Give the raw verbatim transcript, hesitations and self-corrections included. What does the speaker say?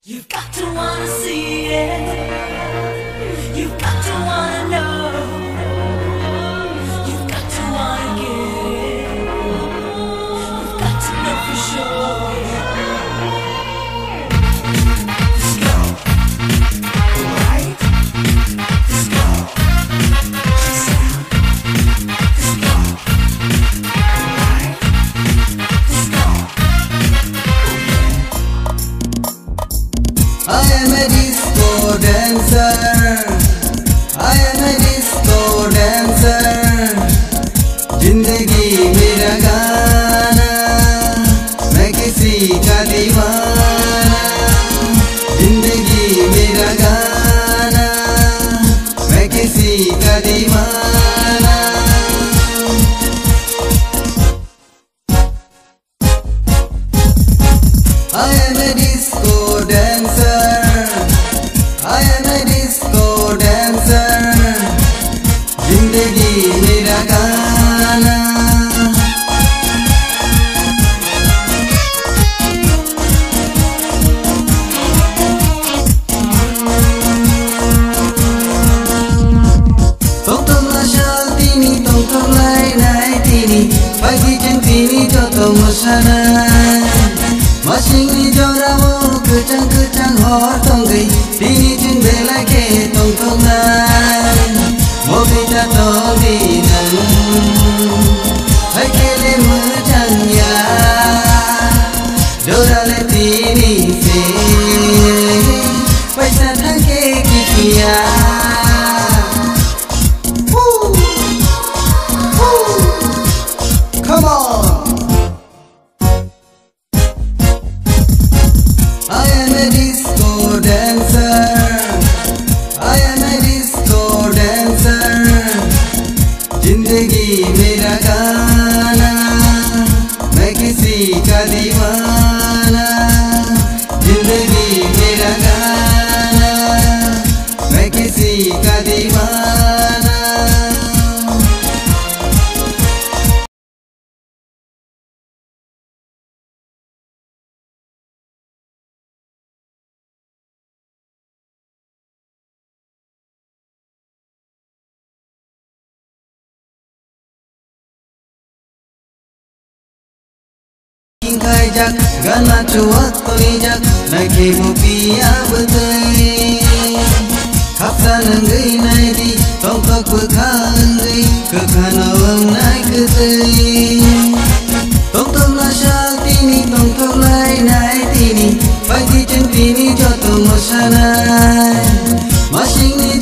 You've got to wanna see it. You've got to wanna know. You've got to wanna get it. You've got to know for sure. Let's go. Alright. Let's go. Check sound. Let's go. Alright. Let's go. I am a disco dancer. I am a disco dancer. जिंदगी मेरा गाना, मैं किसी का दीवाना. जिंदगी मेरा गाना, मैं किसी का दीवाना. I am a disco dancer. I am a disco dancer. जिंदगी मेरा गाना. Tong-tong nasyal tini, tong-tong lain-lain tini. Pagi jeng tini jotong masanay. Masing joramu kecang-kecang hor tonggay. Tini jeng belai ke tong-tong lain. Mobita tong dinang hai kele macang ya. Jorale tini se paisa thake kikia. Woo! Woo! Come on! I am a disco dancer. I am a disco dancer. जिंदगी मेरा गाना, मैं किसी का दीवाना. जिंदगी मेरा गाना, मैं किसी का दीवाना. Kai jak gana cuat toli jak nai kemu pia betai. Kapsa nanggai nai di tong tok bekhangai kekhana wang nai ketai. Tong tok nasyal tini tong tok lai nai tini. Pagi jeng tini jotong masanai. Masing ni